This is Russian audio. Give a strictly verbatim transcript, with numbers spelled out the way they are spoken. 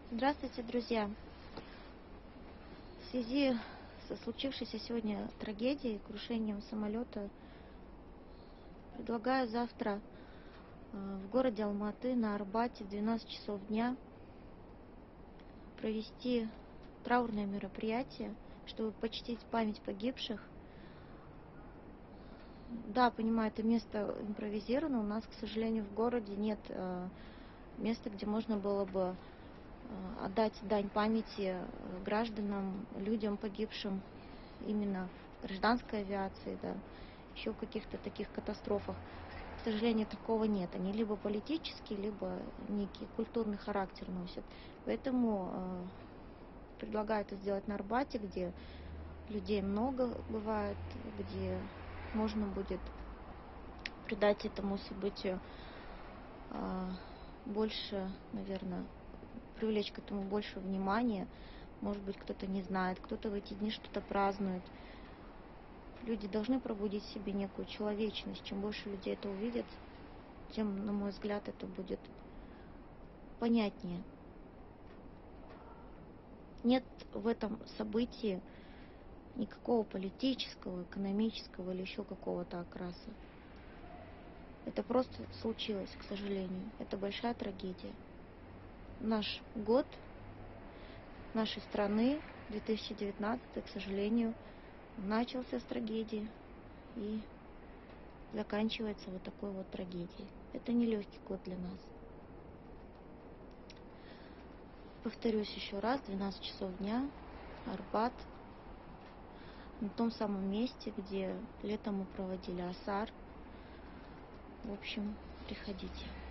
Здравствуйте, друзья! В связи со случившейся сегодня трагедией, крушением самолета, предлагаю завтра в городе Алматы на Арбате в двенадцать часов дня провести траурное мероприятие, чтобы почтить память погибших. Да, понимаю, это место импровизировано. У нас, к сожалению, в городе нет места, где можно было бы отдать дань памяти гражданам, людям, погибшим именно в гражданской авиации, да, еще в каких-то таких катастрофах. К сожалению, такого нет. Они либо политические, либо некий культурный характер носят. Поэтому э, предлагаю это сделать на Арбате, где людей много бывает, где можно будет придать этому событию э, больше, наверное, привлечь к этому больше внимания. Может быть, кто-то не знает, кто-то в эти дни что-то празднует. Люди должны пробудить в себе некую человечность. Чем больше людей это увидят, тем, на мой взгляд, это будет понятнее. Нет в этом событии никакого политического, экономического или еще какого-то окраса. Это просто случилось, к сожалению. Это большая трагедия. Наш год нашей страны, две тысячи девятнадцатый, к сожалению, начался с трагедии и заканчивается вот такой вот трагедией. Это нелегкий год для нас. Повторюсь еще раз, двенадцать часов дня, Арбат, на том самом месте, где летом мы проводили Асар. В общем, приходите.